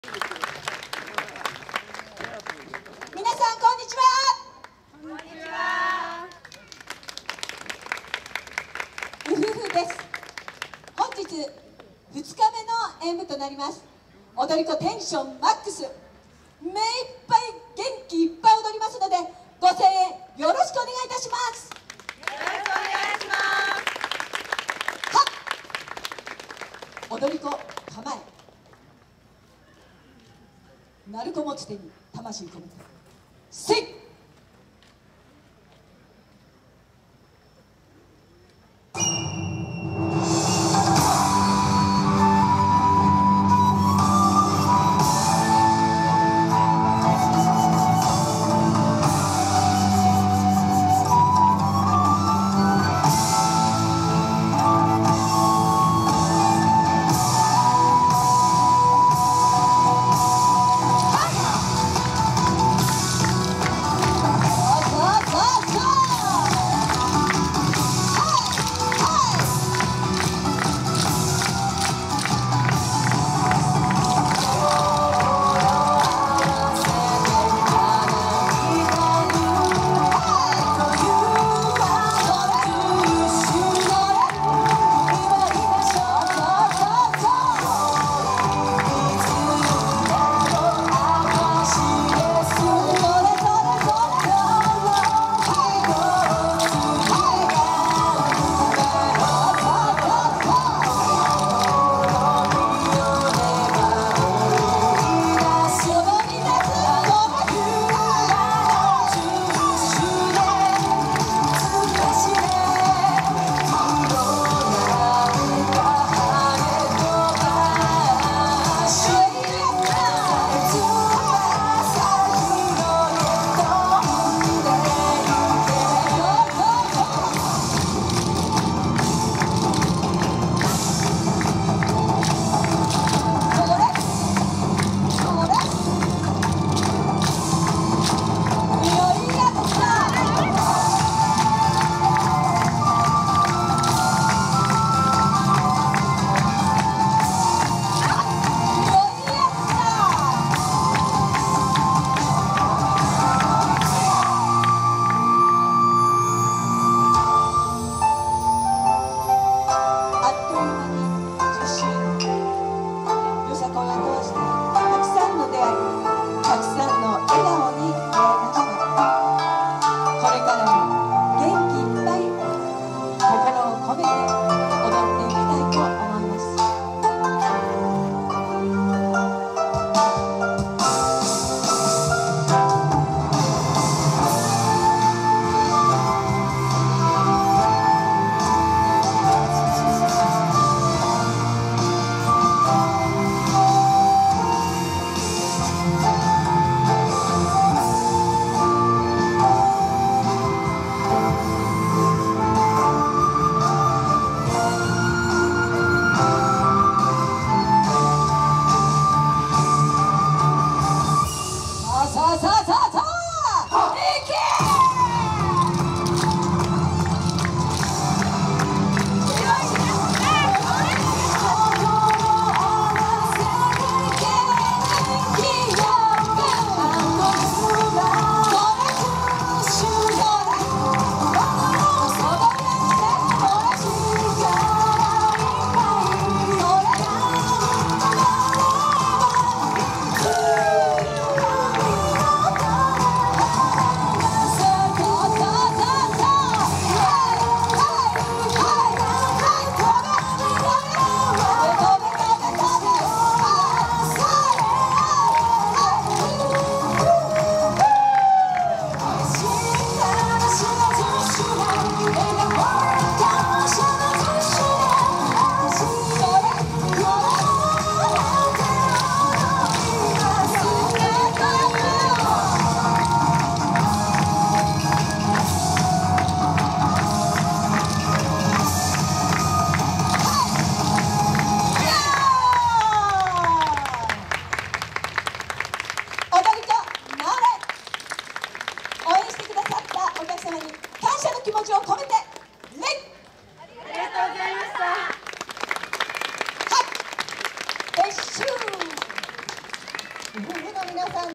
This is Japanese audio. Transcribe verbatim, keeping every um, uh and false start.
皆さんこんにちは。 こんにちは。 うふふです。本日ふつかめの演舞となります。踊り子テンションマックス、目いっぱい元気いっぱい踊りますので、ご声援よろしくお願いいたします。 よろしくお願いします。 はっ、踊り子構え、鳴子持ち手に魂込めてせい。 夫婦の皆さん